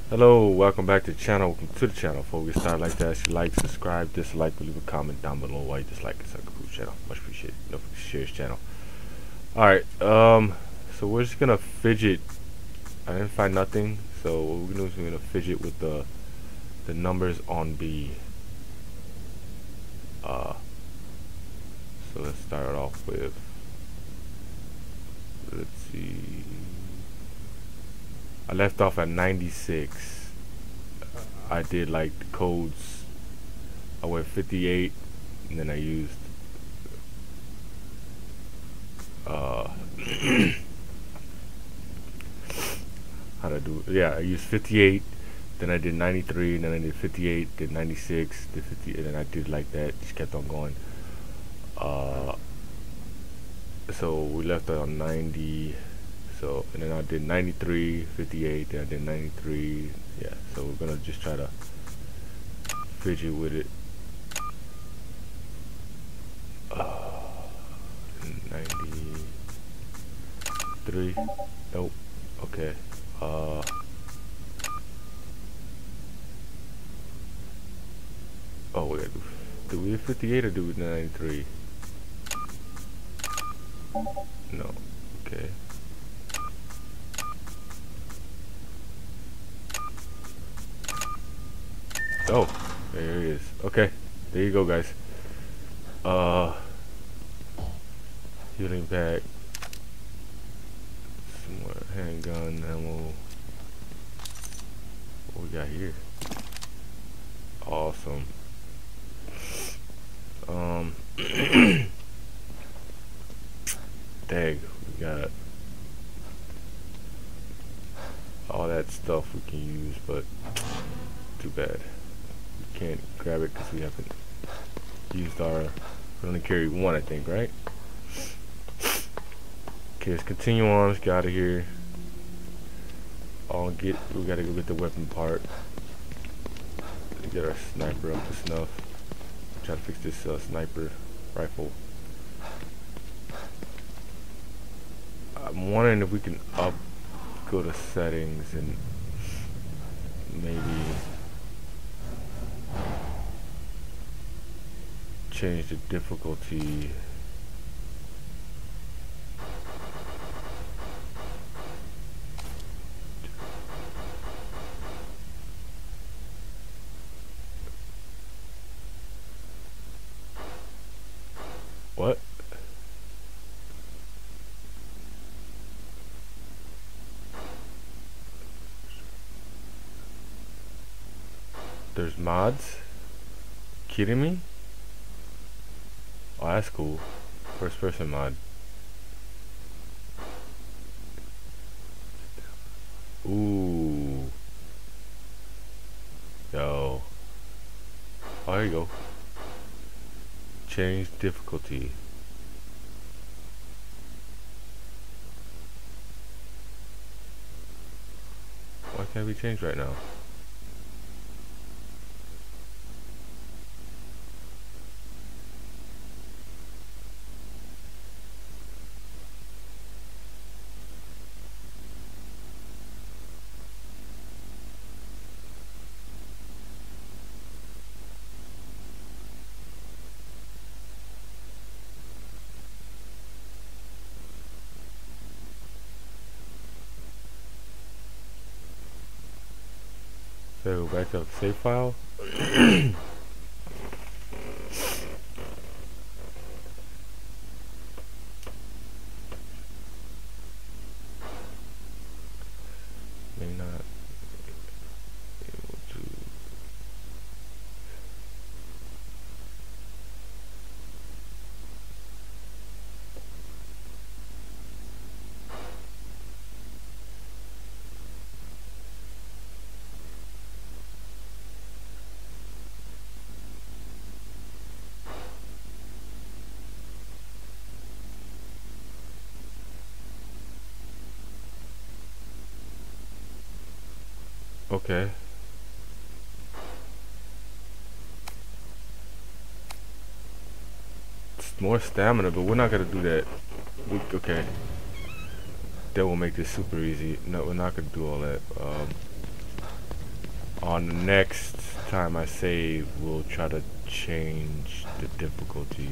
Hello, welcome back to the channel. Welcome to the channel. Before we start like that, you like, subscribe, dislike, leave a comment down below why you dislike it. So I can prove channel. Much appreciated. Don't forget to share this channel. Alright, so we're just gonna fidget. I didn't find nothing, so what we're gonna do is we're gonna fidget with the numbers on B. So let's start off with, let's see, I left off at 96. I did like the codes. I went 58, and then I used how to do it? Yeah, I used 58, then I did 93, and then I did 58, did 96, did 50, and then I did like that. Just kept on going. So we left on 90. So, and then I did 93, 58, then I did 93. Yeah, so we're gonna just try to fidget with it. 93. Nope. Okay. Oh, we gotta do we do 58 or do we 93? No. Okay. Oh, there he is. Okay, there you go, guys. Healing pack, some more handgun ammo. What we got here? Awesome. Dang, we got all that stuff we can use, but too bad. Can't grab it because we haven't used our, we only carry one, I think, right? Okay, let's continue on. Let's get out of here. We gotta go get the weapon part. Get our sniper up to snuff. Try to fix this sniper rifle. I'm wondering if we can go to settings and maybe change the difficulty. What? There's mods? Kidding me? Oh, that's cool. First person mod. Ooh. Yo. Oh, there you go. Change difficulty. Why can't we change right now? So go back to the save file. May not able to. Okay. It's more stamina, but we're not gonna do that. Okay. That will make this super easy. No, we're not gonna do all that. On the next time I save, we'll try to change the difficulty.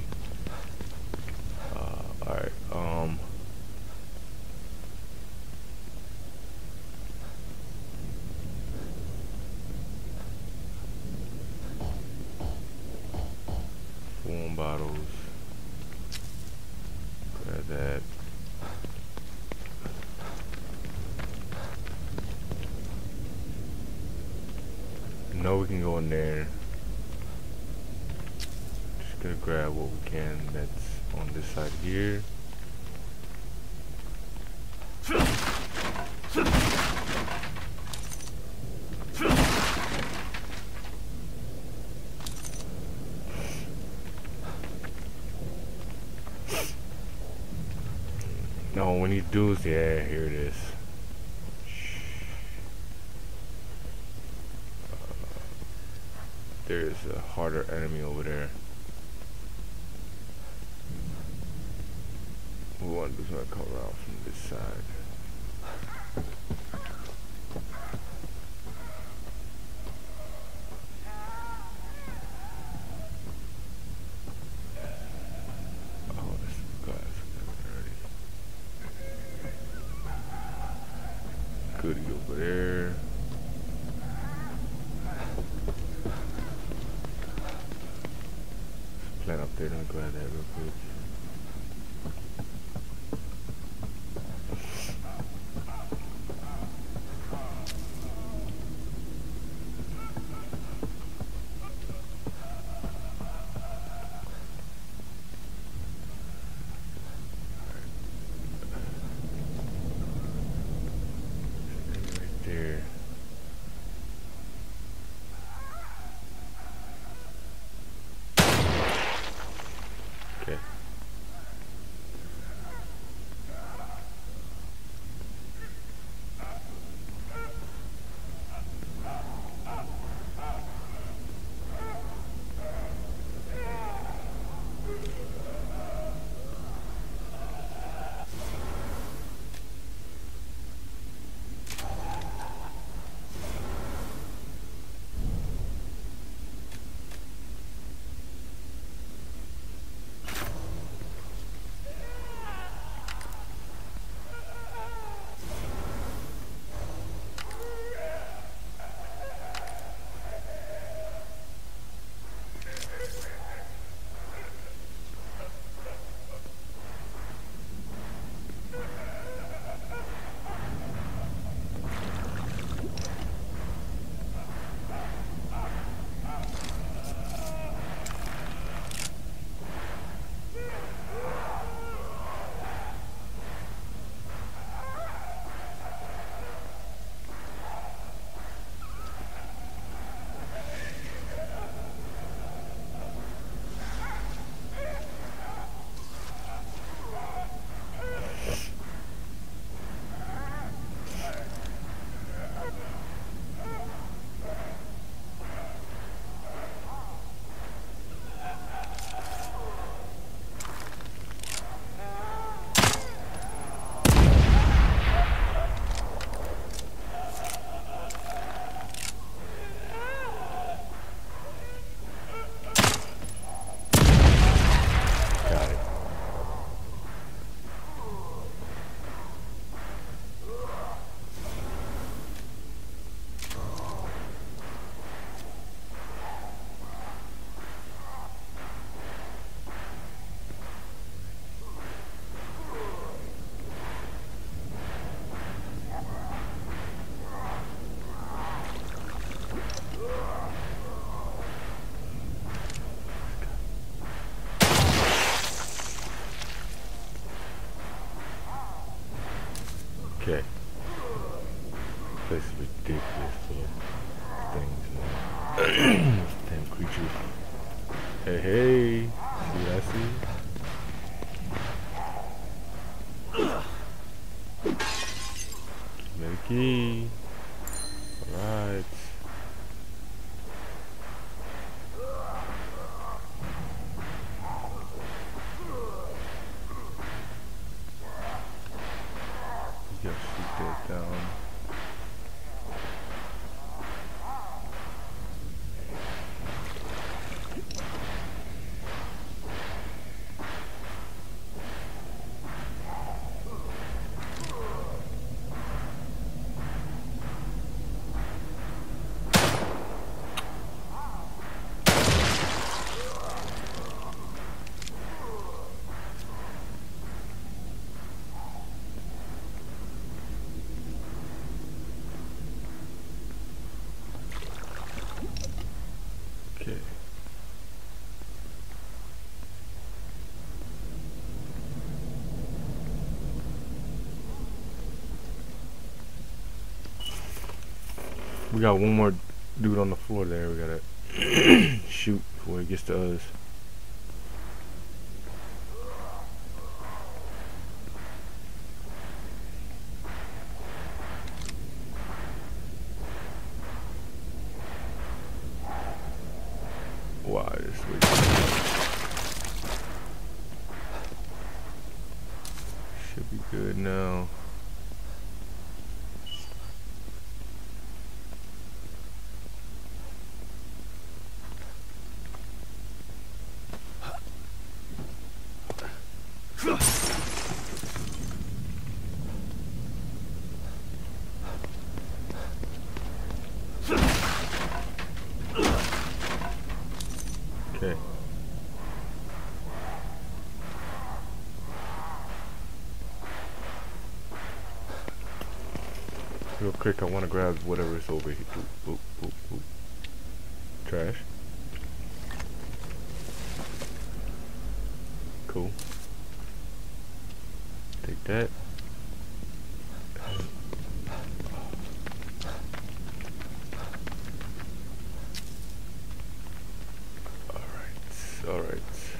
Alright, foam bottles. Grab that. Know we can go in there. Just gonna grab what we can that's on this side here. No, when you do, yeah, here it is. There's a harder enemy over there. We want to do something, come around from this side. Oh, this glass already. Goodie over there. Plant up there, let me grab that real quick. Right there. Okay. Okay. This is ridiculous full of things, man. Damn creatures. Hey, hey. See what I see? Give me the key. Alright. You gotta shoot that down. We got one more dude on the floor there. We gotta shoot before he gets to us. Wow, this way. Should be good now. Okay. Real quick, I want to grab whatever is over here. Boop, boop, boop, boop. Trash. Cool. Take that. Alright.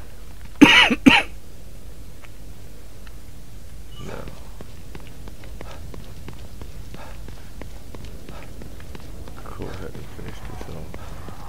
Now. Go ahead and finish this off.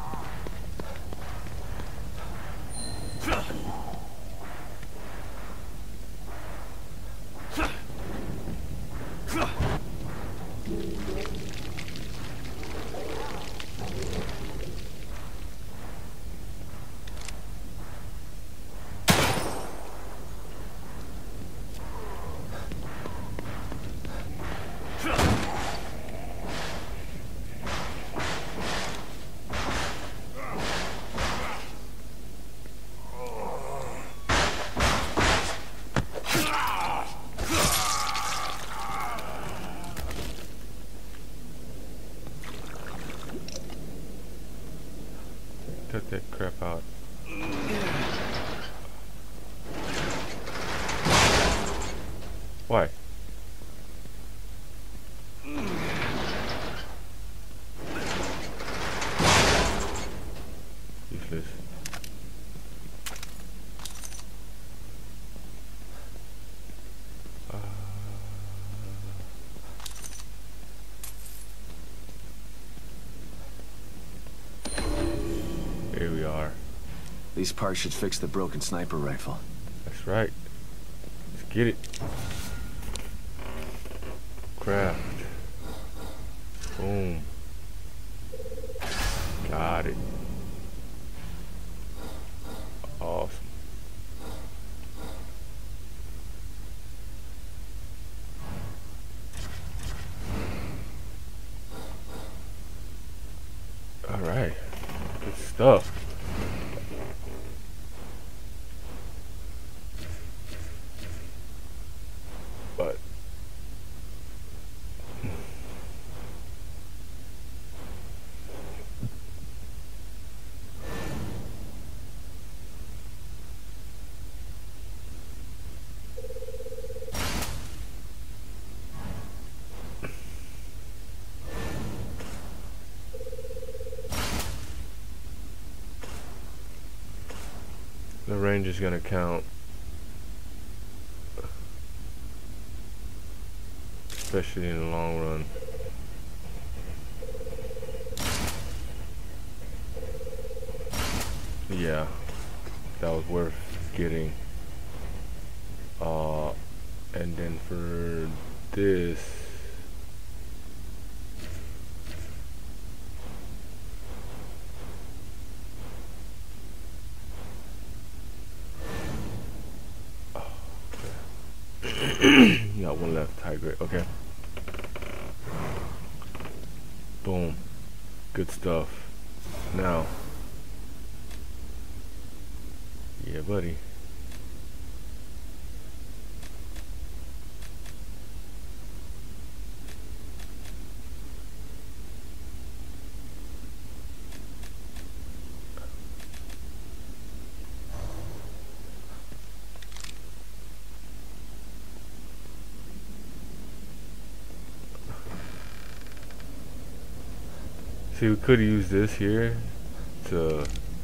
Cut that crap out. Why? Useless. Here we are. These parts should fix the broken sniper rifle. That's right. Let's get it. Craft. Boom. Got it. Awesome. All right. Good stuff. But the range is gonna count, especially in the long run. Yeah, that was worth getting. And then for this, you got one left, high grade. Okay. Boom. Good stuff. Now, yeah, buddy. See, we could use this here to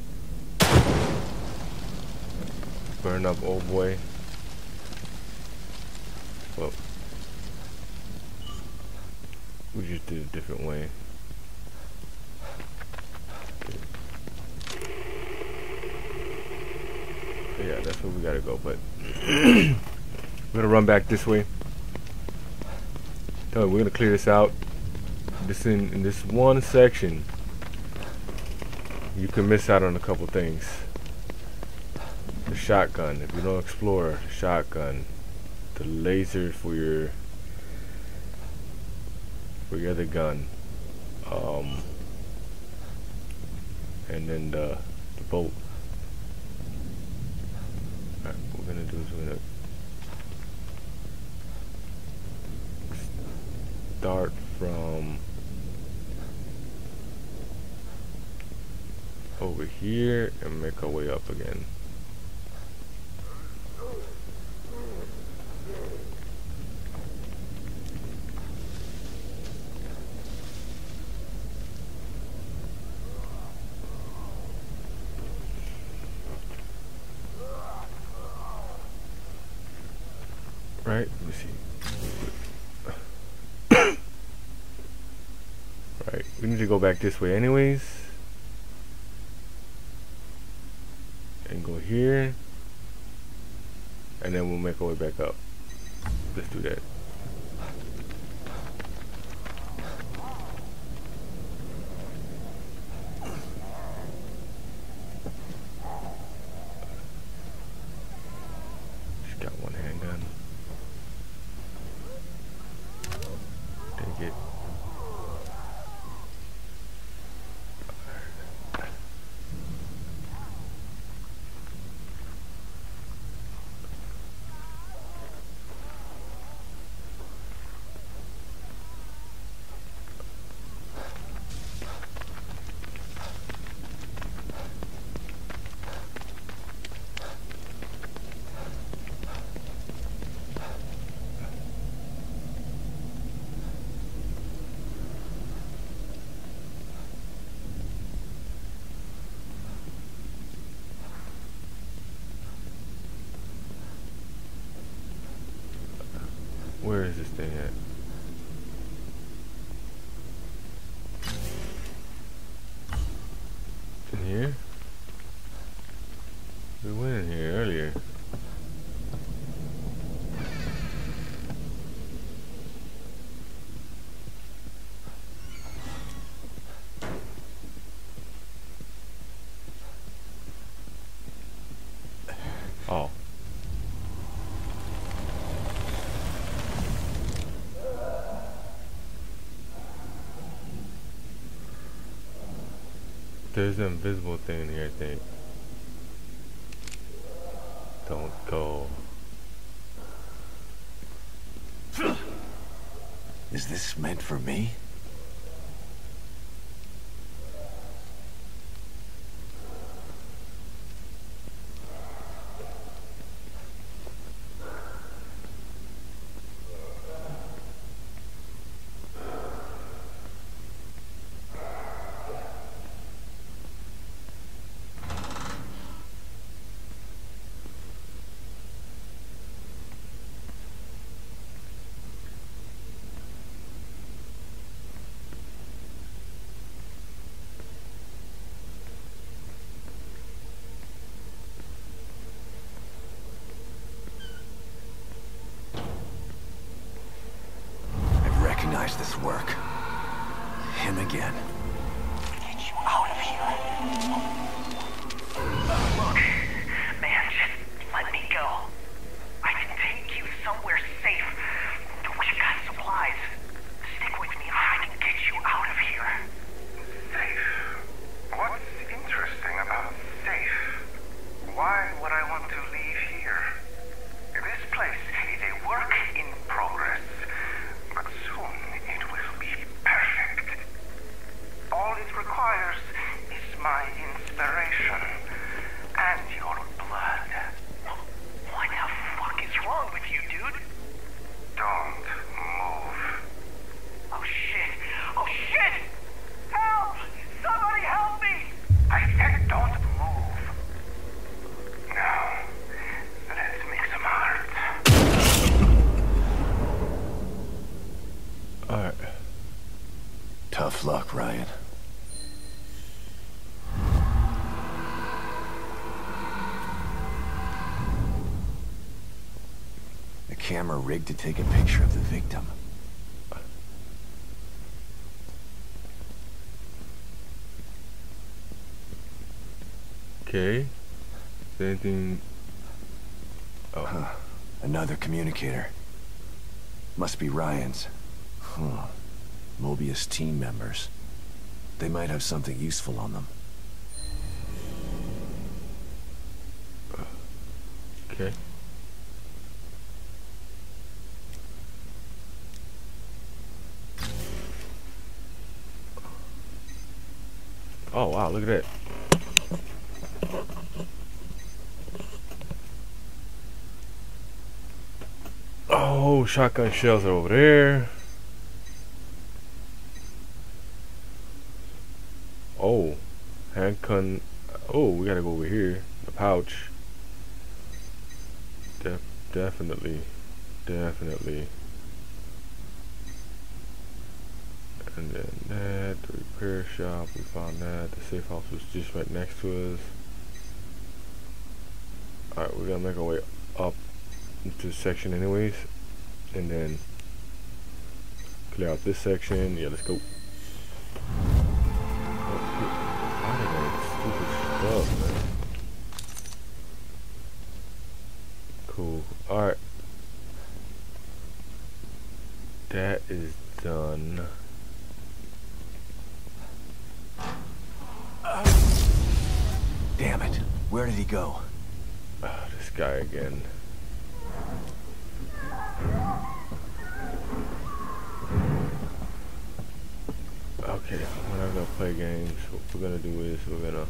burn up old boy. Well, we just did a different way. Yeah, that's where we gotta go, but we're gonna run back this way. We're gonna clear this out. This in this one section, you can miss out on a couple things. The shotgun, if you don't explore, the shotgun, the laser for your other gun, and then the bolt. Alright, what we're gonna do is we're gonna start from over here and make our way up again. Right, let me see. Right, we need to go back this way anyways. And go here. And then we'll make our way back up. Let's do that. She's got one handgun. Take it. Where is this thing at? In here? We went in here earlier. Oh. There's an invisible thing in here, I think. Don't go. Is this meant for me? Recognize this work. Him again. Get you out of here. Look, man, just let me go. I can take you somewhere safe. We've got supplies. Stick with me. I can get you out of here. Safe? What's interesting about safe? Why would I want to leave here? This place is a work in progress. But soon it will be perfect. All it requires is my inspection. luck, Ryan. A camera rigged to take a picture of the victim. Okay. Is there anything? Oh. Huh. Another communicator. Must be Ryan's. Huh. Mobius team members. They might have something useful on them. Okay. Oh wow, look at that. Oh, shotgun shells are over there. Oh, handgun. Oh, we gotta go over here. The pouch. Definitely. And then that, the repair shop, we found that. The safe house was just right next to us. Alright, we're gonna make our way up into the section anyways. And then clear out this section. Yeah, let's go. Stupid stuff, man. Cool. Alright. That is done. Damn it. Where did he go? This guy again. Okay, we're not gonna play games. What we're gonna do is we're gonna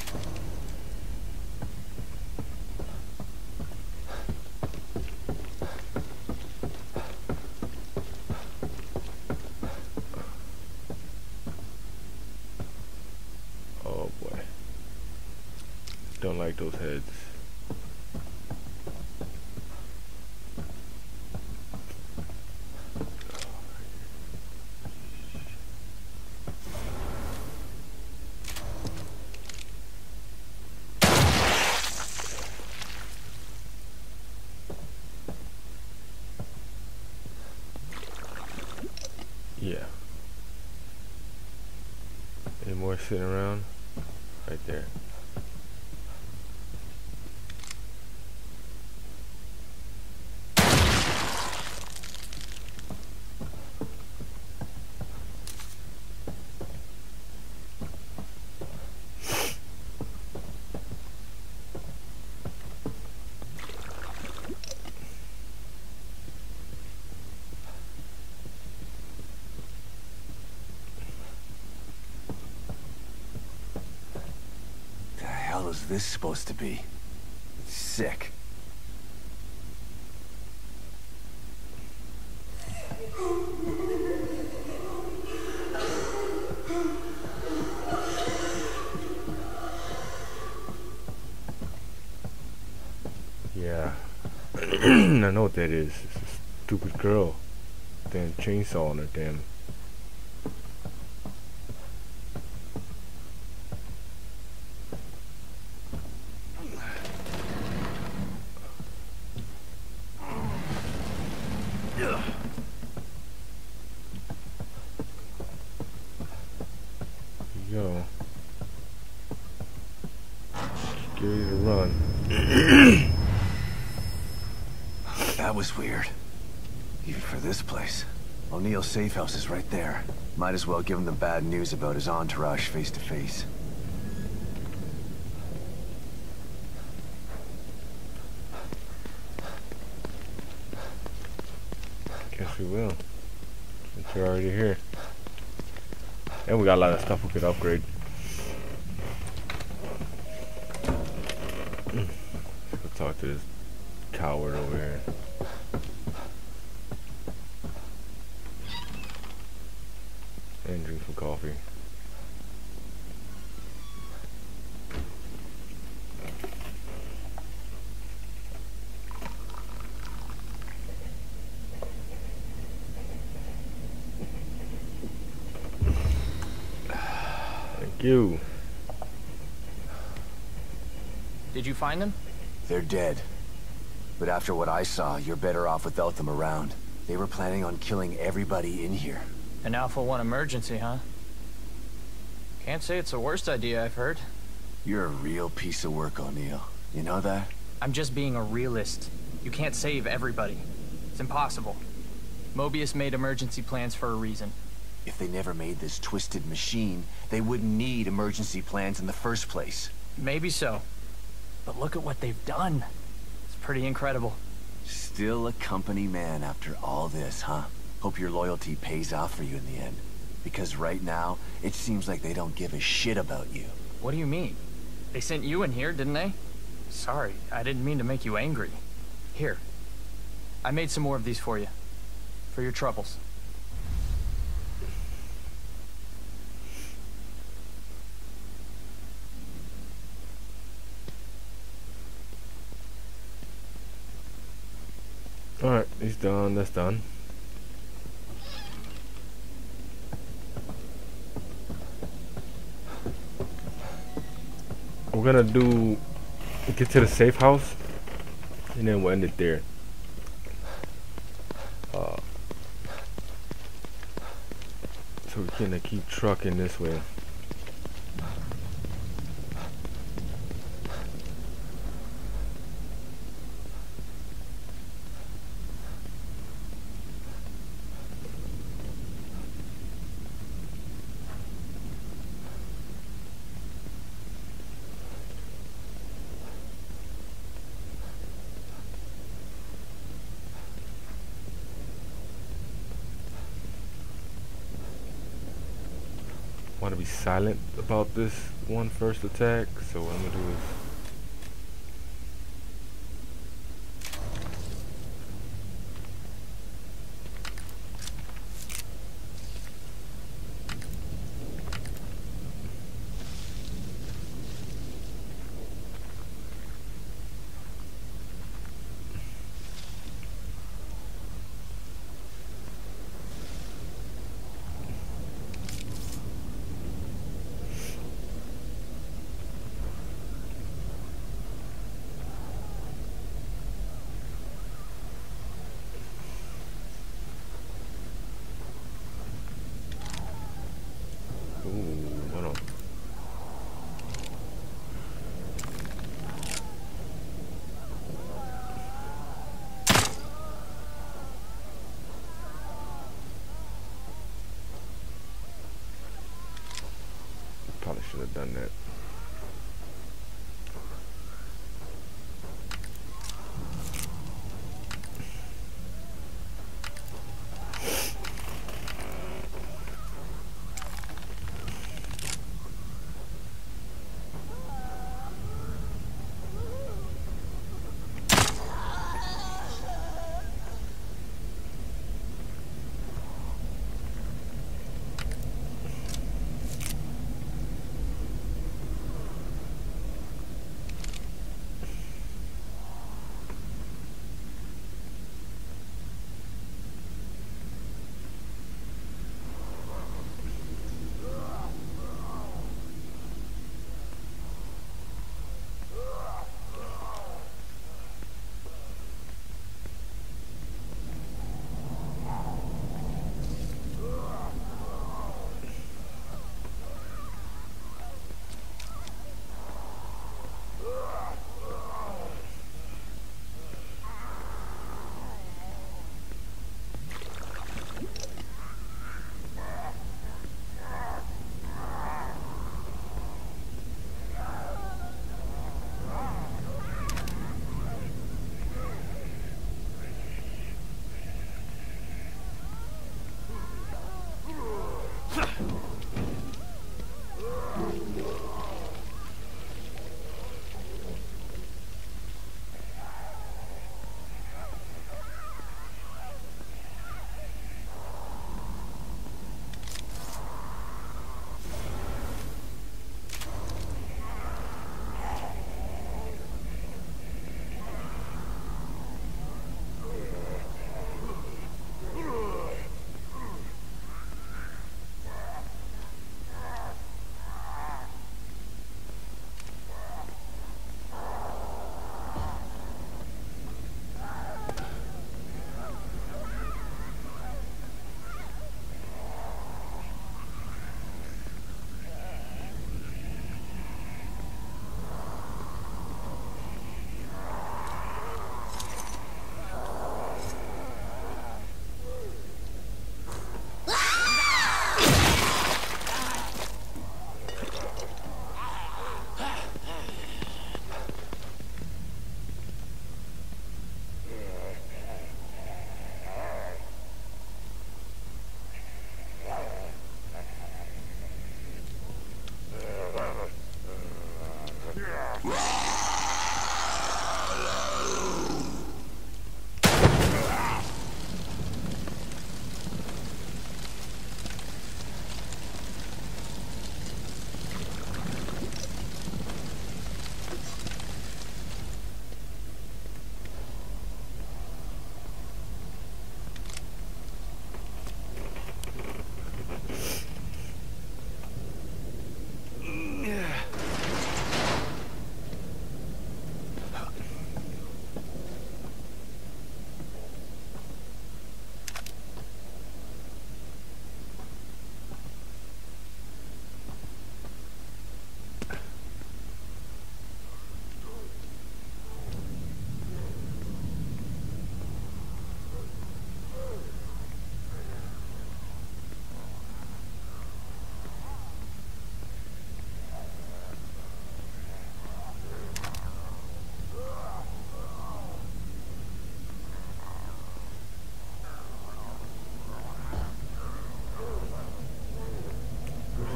oh boy. Don't like those heads. Yeah. Any more sitting around? Right there. The hell is this supposed to be? Sick. Yeah. I know what that is. It's a stupid girl. Damn chainsaw on her damn. Go. Get ready to run. That was weird. Even for this place. O'Neill's safe house is right there. Might as well give him the bad news about his entourage face to face. Guess we will. Since you're already here. And we got a lot of stuff we could upgrade. Let's go talk to this coward over here. And drink some coffee. you. Did you find them? They're dead. But after what I saw, you're better off without them around. They were planning on killing everybody in here. An Alpha 1 emergency, huh? Can't say it's the worst idea I've heard. You're a real piece of work, O'Neill. You know that? I'm just being a realist. You can't save everybody. It's impossible. Mobius made emergency plans for a reason. If they never made this twisted machine, they wouldn't need emergency plans in the first place. Maybe so. But look at what they've done. It's pretty incredible. Still a company man after all this, huh? Hope your loyalty pays off for you in the end. Because right now, it seems like they don't give a shit about you. What do you mean? They sent you in here, didn't they? Sorry, I didn't mean to make you angry. Here. I made some more of these for you. For your troubles. Alright, he's done. That's done. We're gonna get to the safe house, and then we'll end it there. So we're gonna keep trucking this way. Want to be silent about this one first attack, so what I'm gonna do is hold on. Probably should have done that.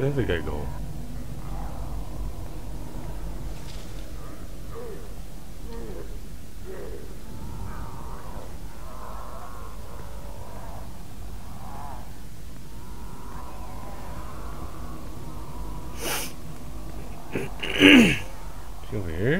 does the guy go? Is he over here?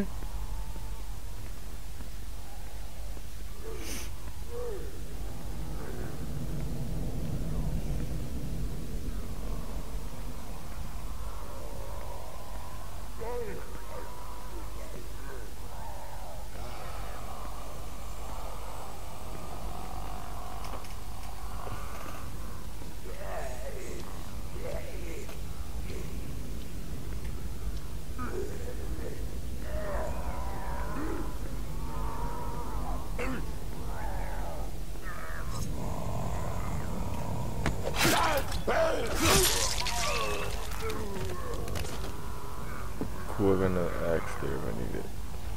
We're gonna axe there if I need it.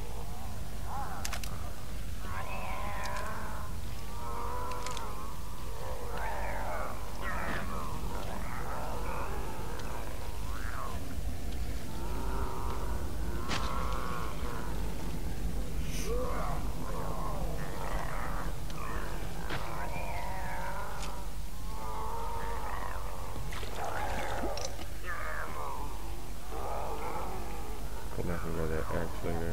Come back and grab that axe later.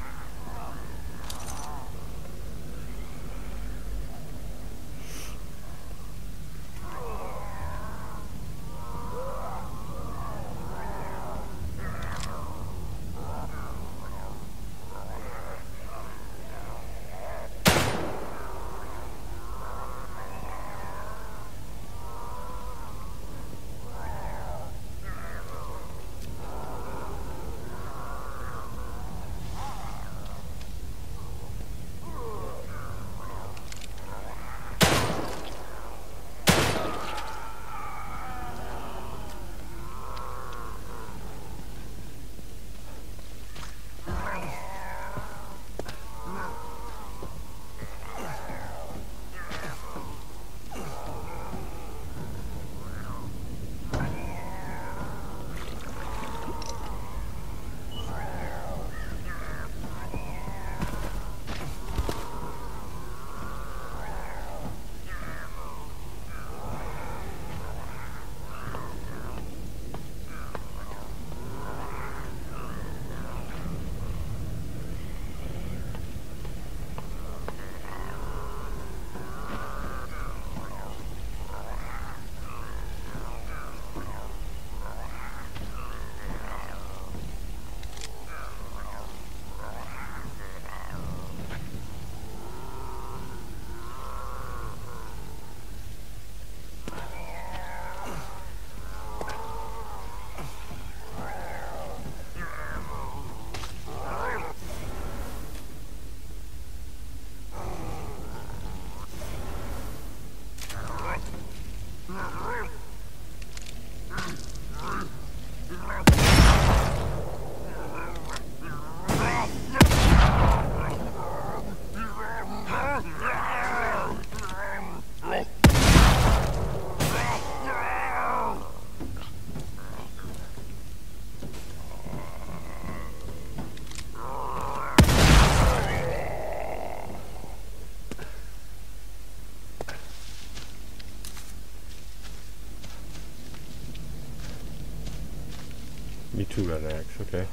Me too got an axe, okay.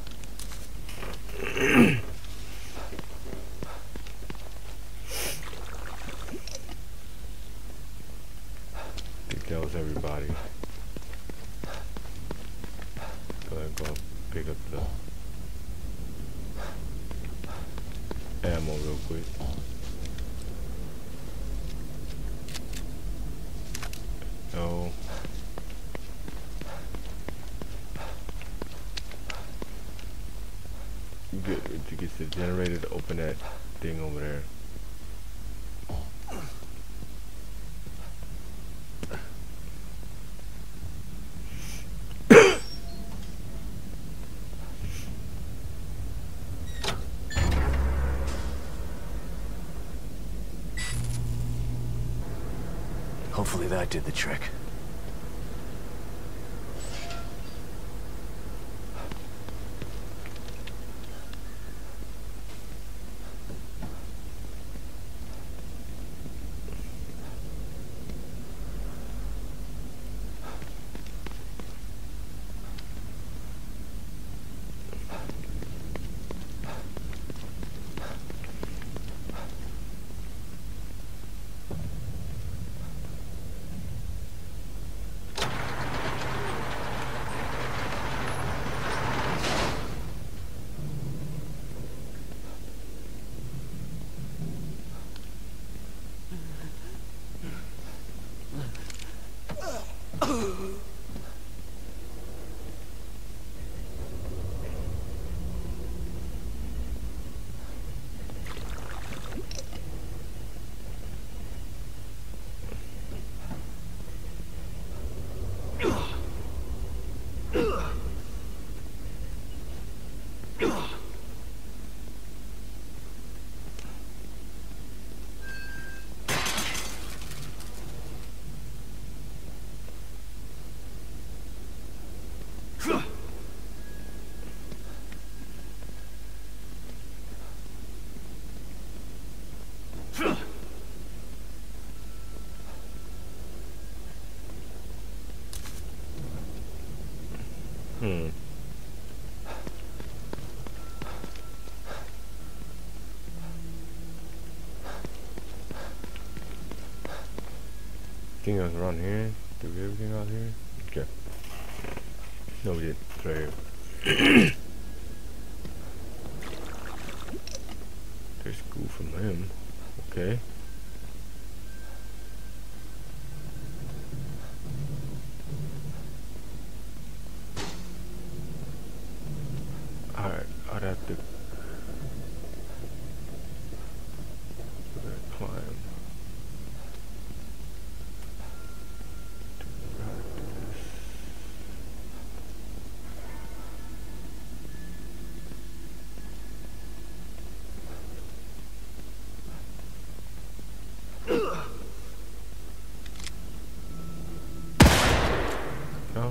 I think that was everybody. Go ahead and go pick up the ammo real quick. No. To get the generator to open that thing over there. Hopefully that did the trick. Hmm. Anything else around here? Did we get everything out here? Okay. No, we didn't. It's right here. There's school from him. Okay. Alright, I'd have to climb. No?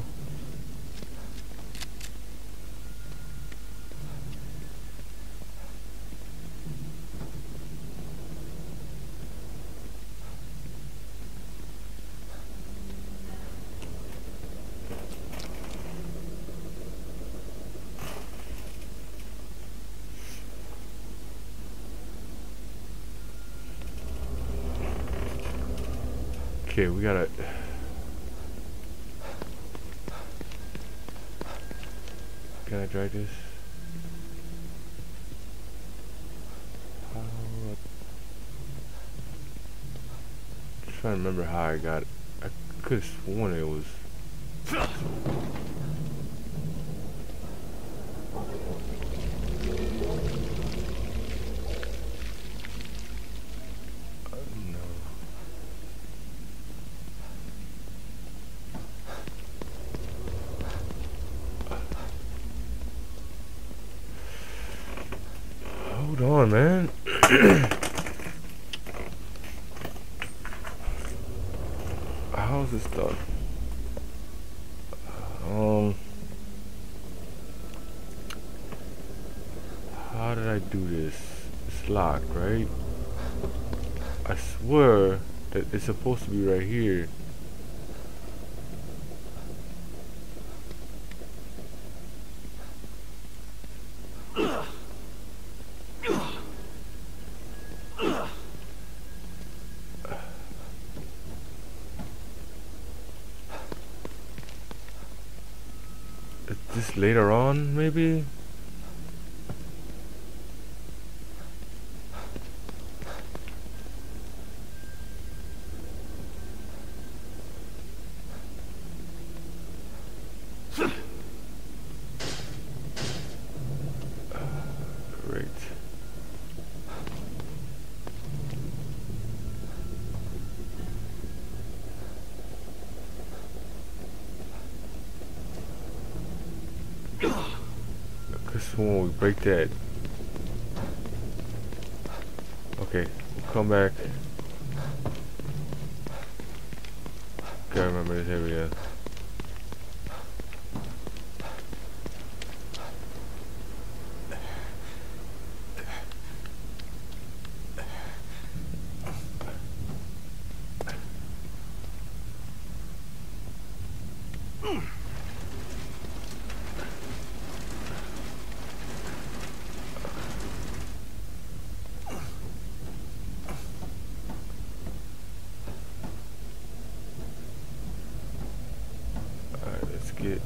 Okay, we gotta... Can I drag this? How... I'm trying to remember how I got it. I could have sworn it was... no. Hold on, man. How's this done? How did I do this? It's locked, right? I swear that it's supposed to be right here. Is this later on, maybe? Great. Because when we break that, okay, we'll come back. Gotta remember this area. Alright, let's get...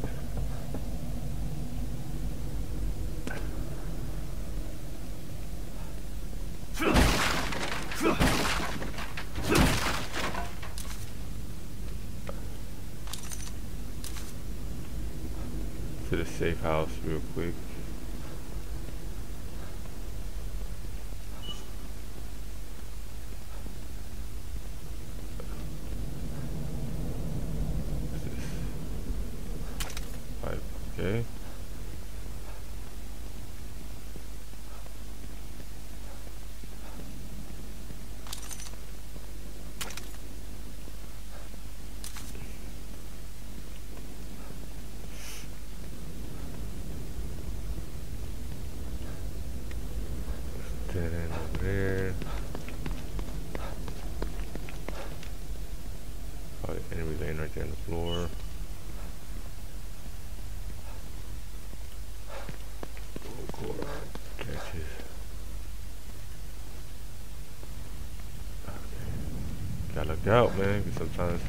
to the safe house real quick. What's this? Pipe, okay. Dead end over there. Probably enemy laying right there on the floor. look out, man, 'cause sometimes.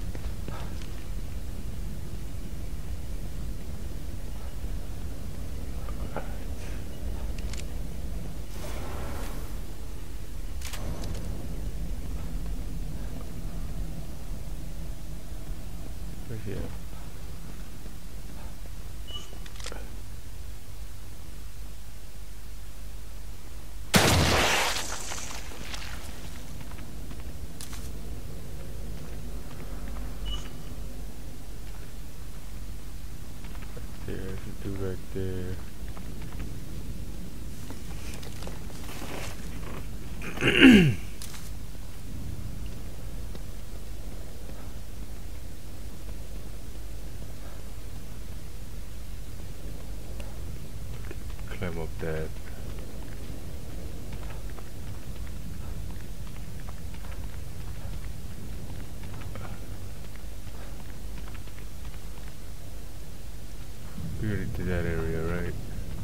Where's he at? There's a dude right there. Climb up that. We already did that area, right?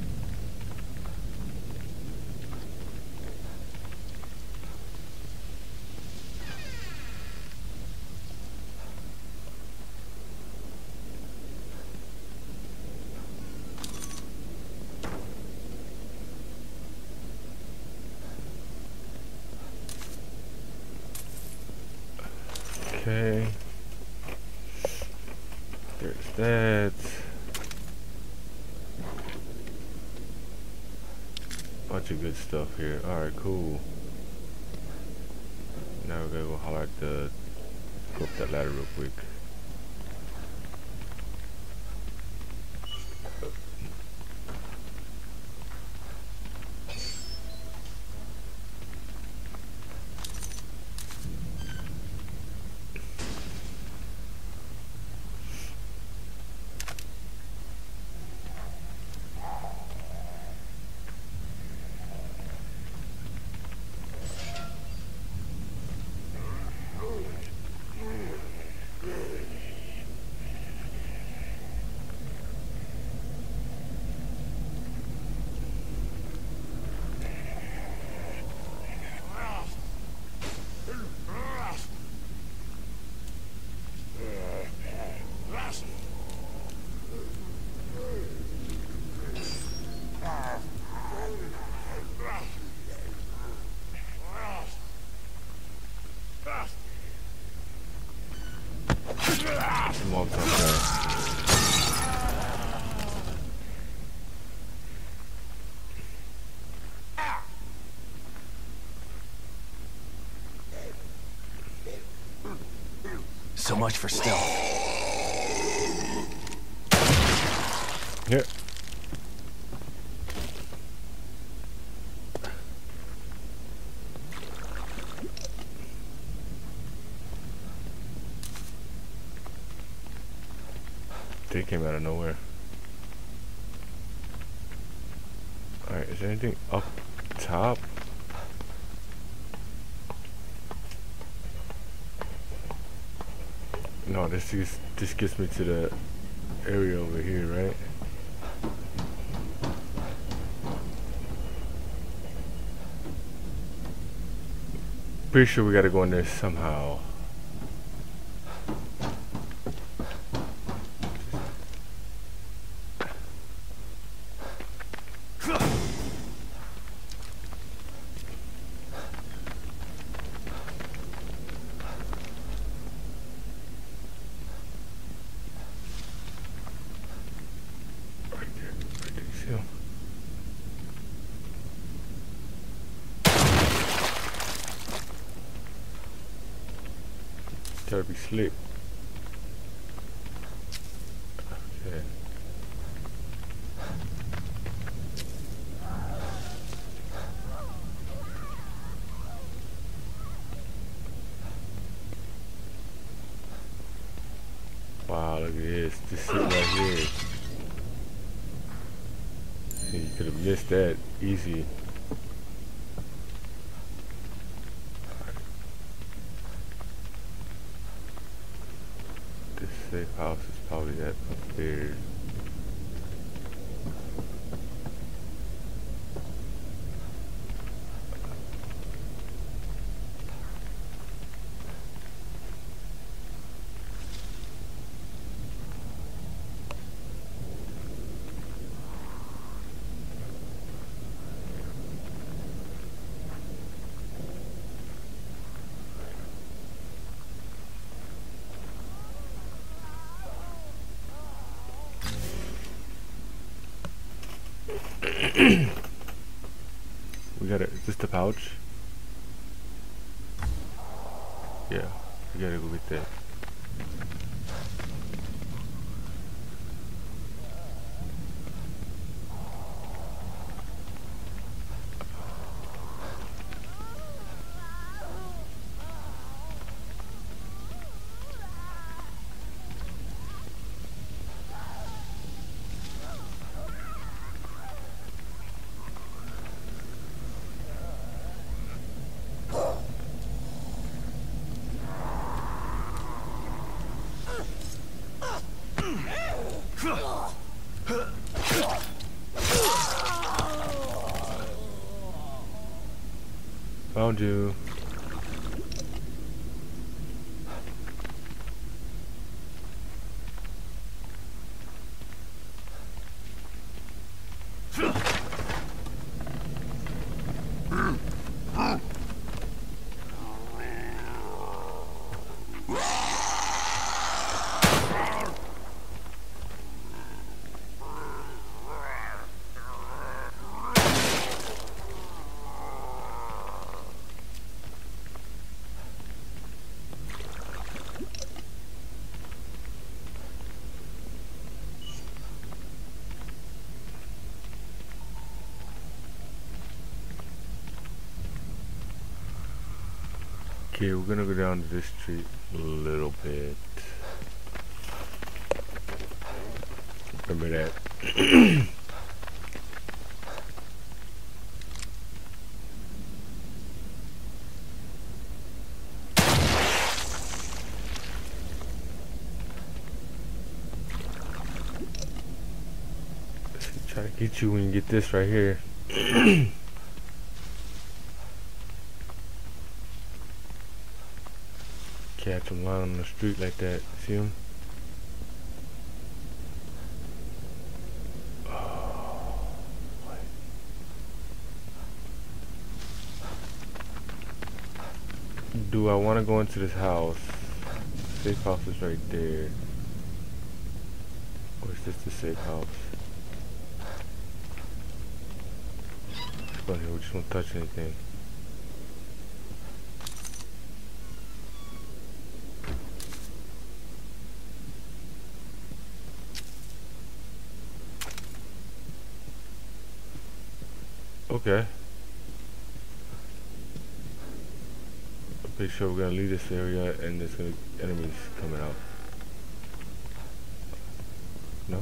Okay. There's that. Bunch of good stuff here. Alright, cool. Now we're gonna go holler at the. Go up that ladder real quick. Small tough guy. So much for stealth. Here. They came out of nowhere. Alright, is there anything up top? No, this gets me to the area over here, right? Pretty sure we gotta go in there somehow. Gotta be slick. Okay. Wow, look at this. This shit right here. See, you could have missed that easy. Safe house is probably that upstairs. We gotta, is this the pouch? Yeah, we gotta go get that. Found you. Okay, we're gonna go down to this street a little bit. Remember that. Let's try to get you when you get this right here. Catch him lying on the street like that. See him? Oh, boy. Do I want to go into this house? Safe house is right there. Or is this the safe house? Let's go in here. We just won't touch anything. Okay. I'm pretty sure we're gonna leave this area and there's gonna be enemies coming out. No?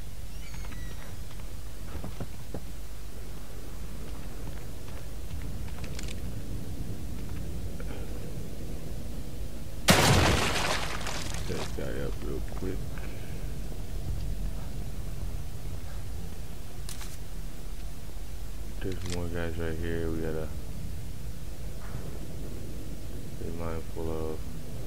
Set this guy up real quick. There's more guys right here we gotta be mindful of.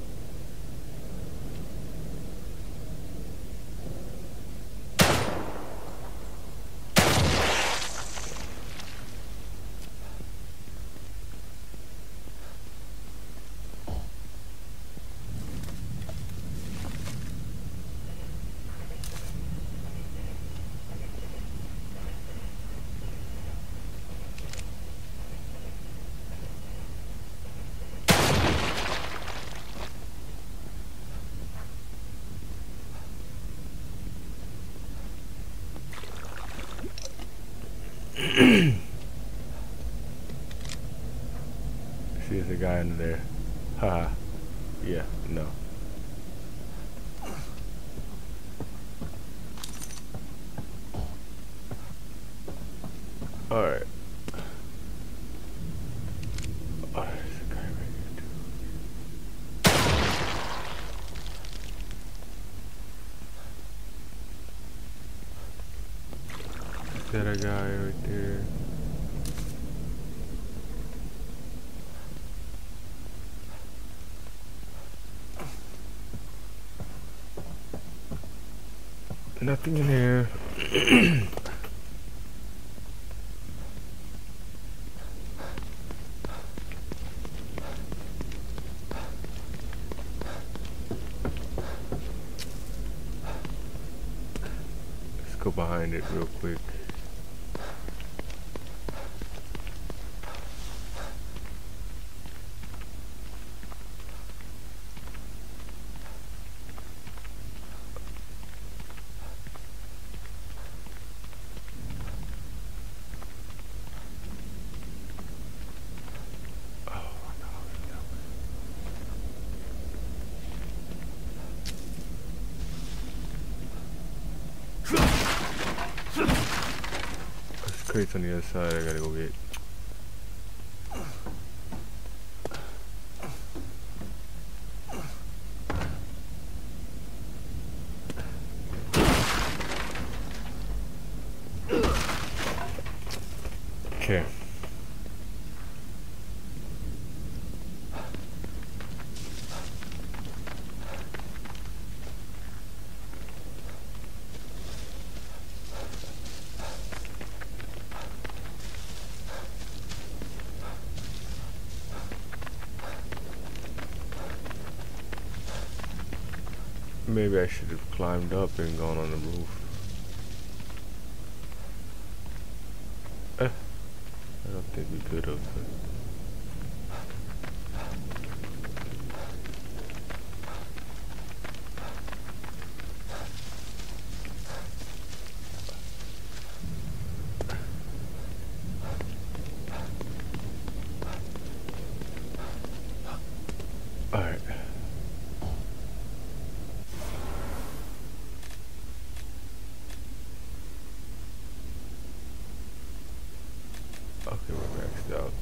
See, there's a guy under there. Haha. Yeah, no. Alright. Oh, there's a guy right here too. Is that a guy right there? Nothing in here. Let's go behind it real quick. crates on the other side I gotta go get. Okay. Maybe I should have climbed up and gone on the roof. I don't think we could have. Alright. Okay, we're maxed out.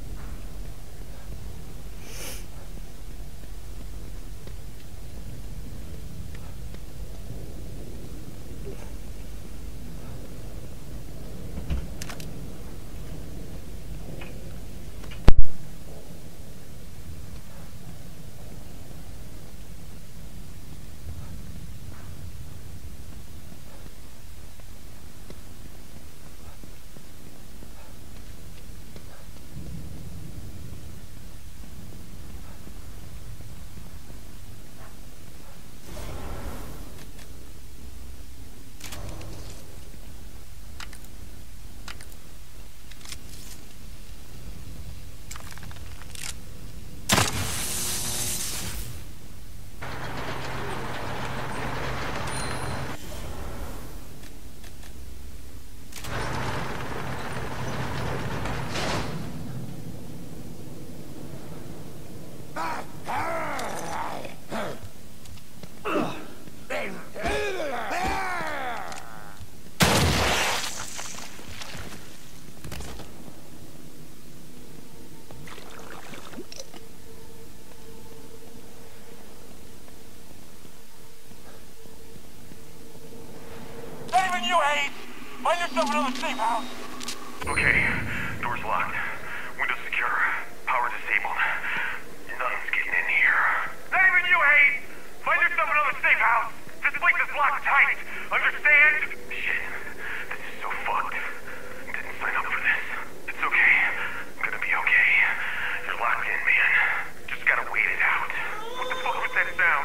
You hate! Find yourself another safe house! Okay, door's locked. Windows secure. Power disabled. Nothing's getting in here. Not even you hate! Find yourself another safe house! This place is locked tight! Understand? Shit. This is so fucked. Didn't sign up for this. It's okay. I'm gonna be okay. You're locked in, man. Just gotta wait it out. What the fuck was that sound?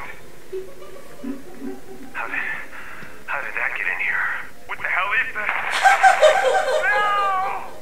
How did that get in here? What the hell is that? No!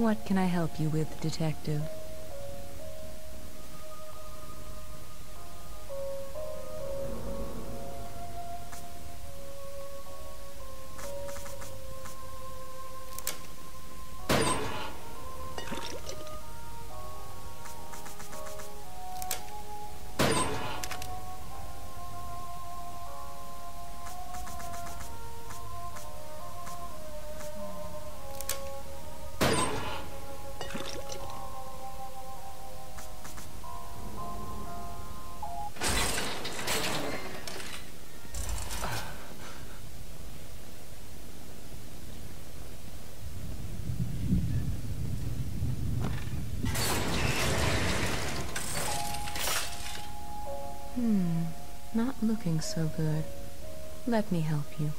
What can I help you with, Detective? Not looking so good. Let me help you.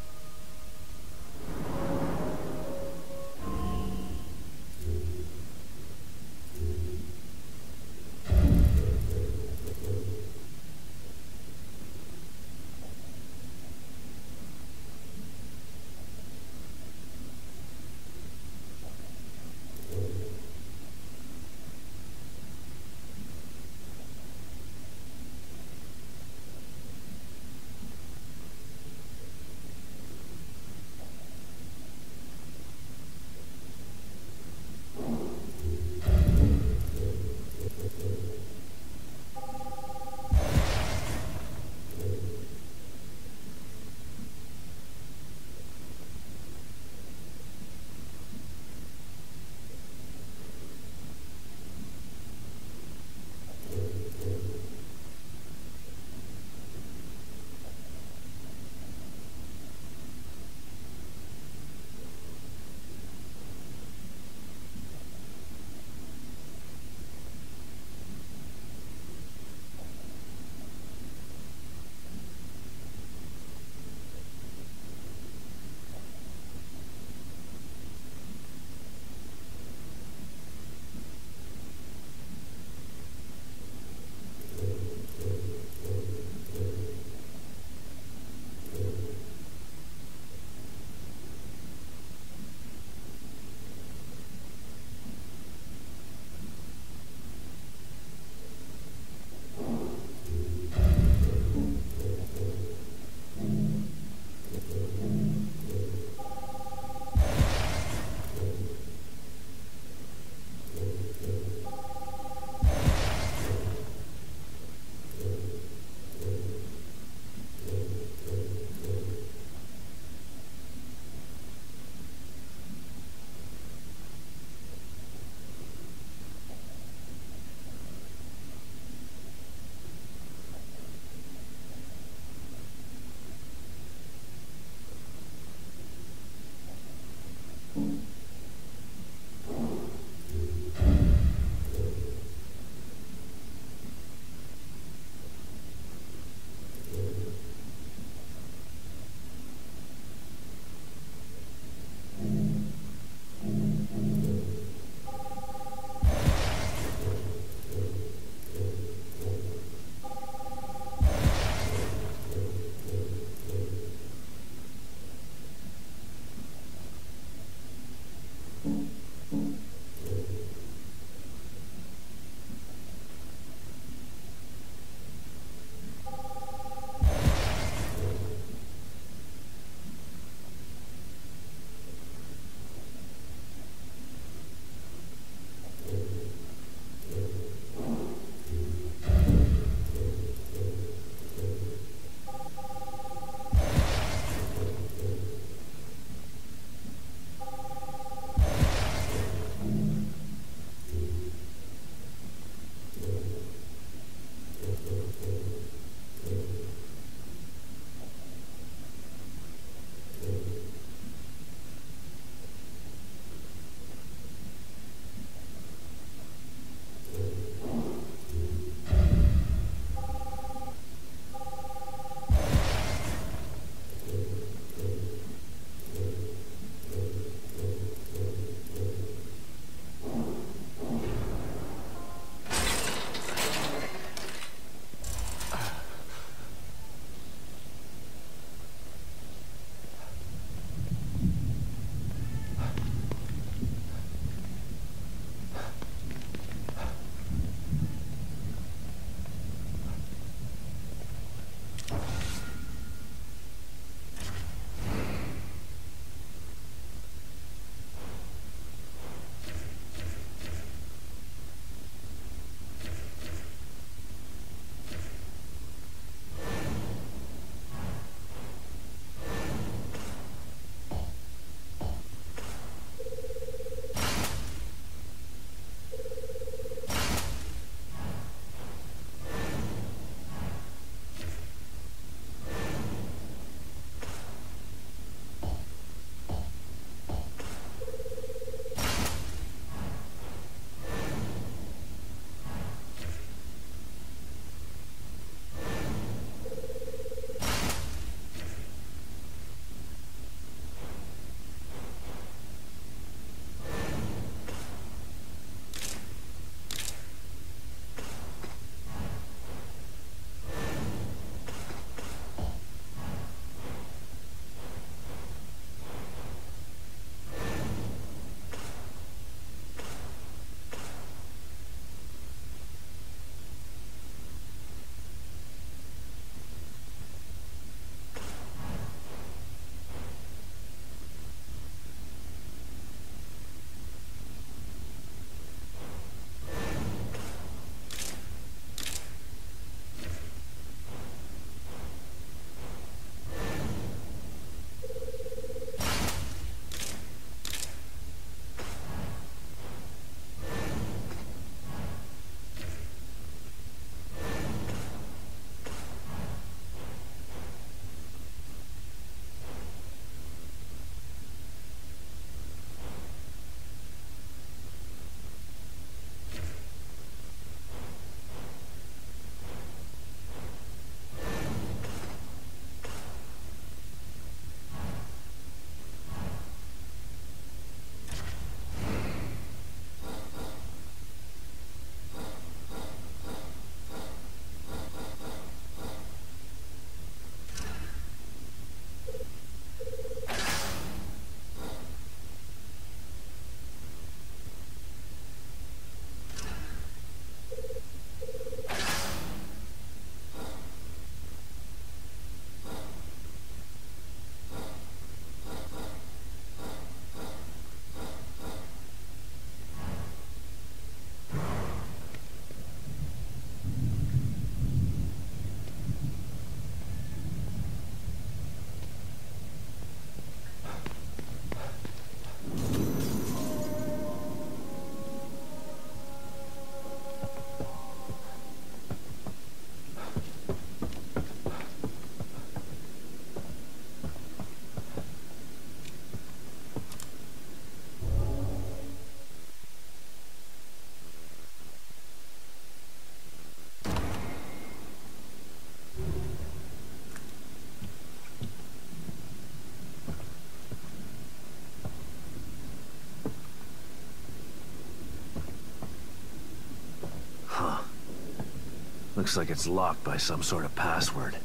Looks like it's locked by some sort of password.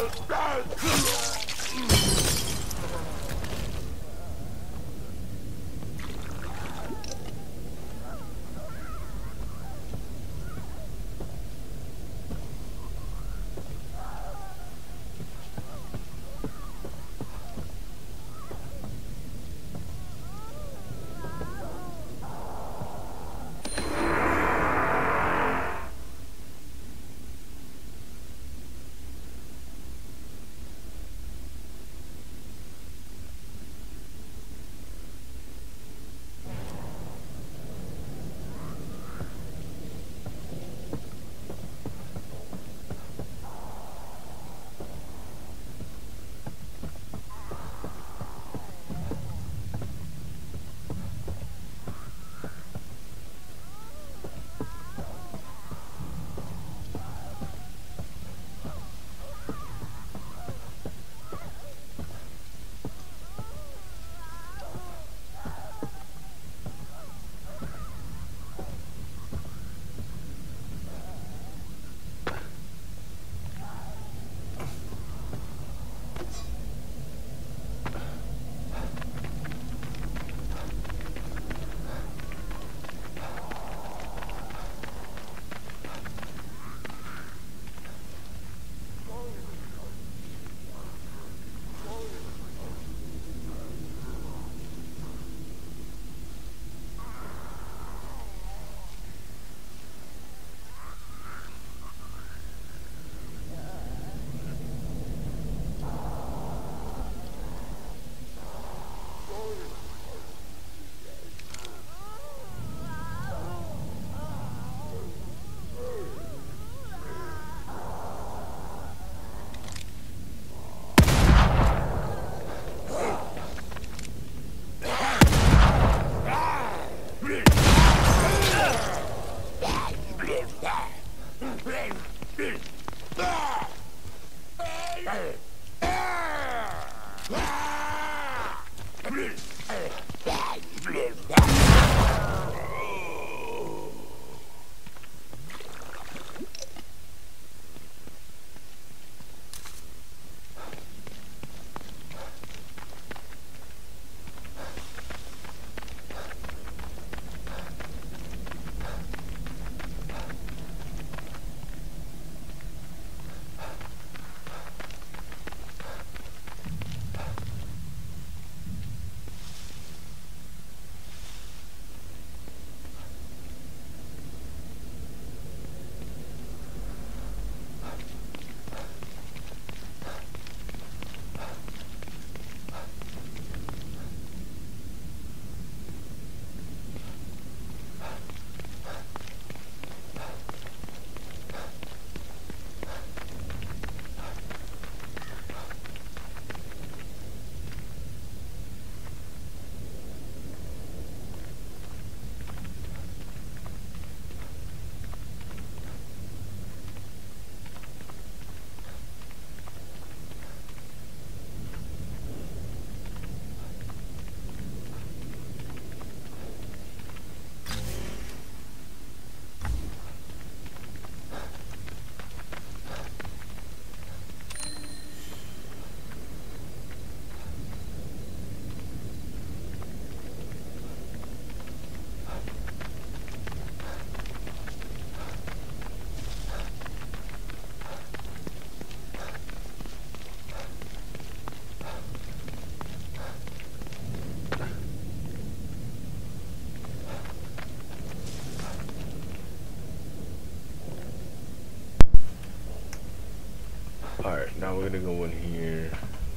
Alright, now we're gonna go in here.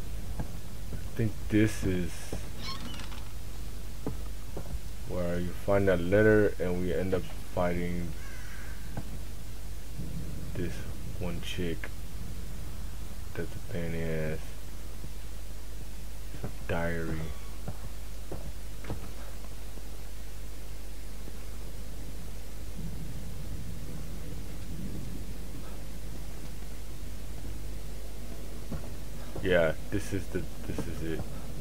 I think this is where you find that letter and we end up fighting this one chick that's a pain in the ass. It's a diary. Yeah, this is it.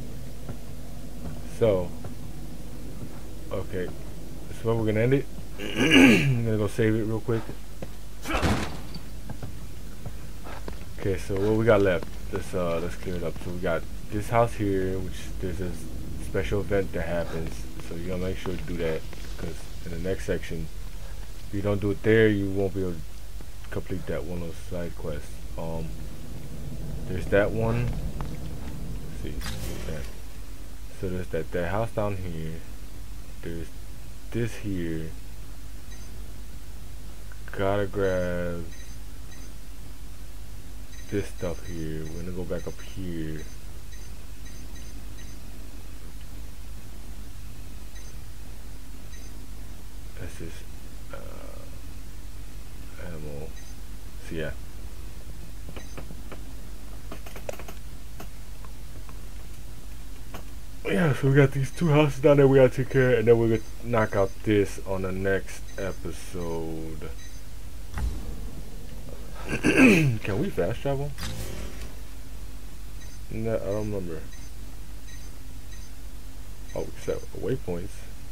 So, okay, this is where we're gonna end it. I'm gonna go save it real quick. Okay, Okay, so what we got left? Let's clear it up. So we got this house here, which there's a special event that happens. So you gotta make sure to do that, because in the next section, if you don't do it there, you won't be able to complete that one of those side quests. There's that one. Let's see, that. So there's that house down here. There's this here. Gotta grab this stuff here. We're gonna go back up here. This is ammo. So yeah. Yeah, so we got these two houses down there we gotta take care of, and then we're gonna knock out this on the next episode. Can we fast travel? No, I don't remember. Oh, we set waypoints.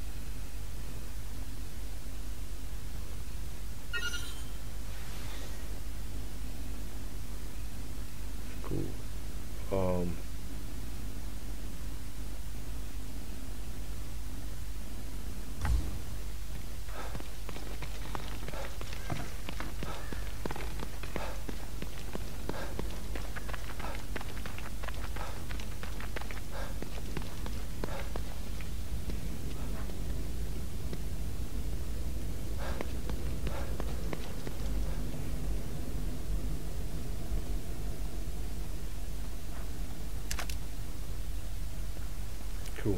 Cool. Cool.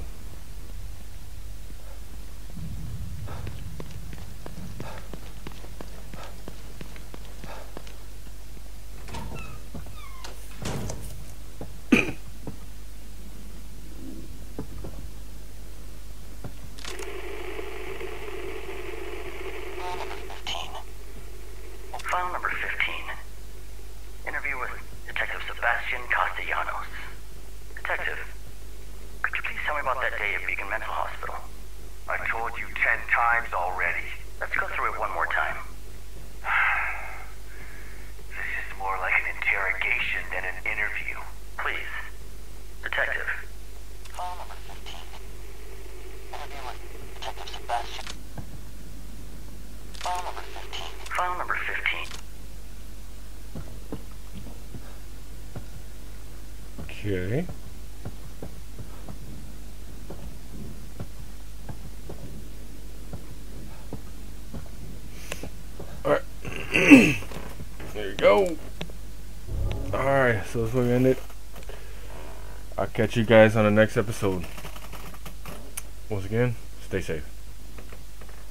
File number 15. Interview with Detective Sebastian Castellanos. Detective, could you please tell me about that day at Beacon Mental Hospital? I told you 10 times already. Let's go through it one more time. This is more like an interrogation than an interview. Please. Detective. File number 15. Interview with Detective Sebastian. File number 15. File number 15. Okay. Alright. There you go. Alright, so that's where we end it. I'll catch you guys on the next episode. Once again, stay safe.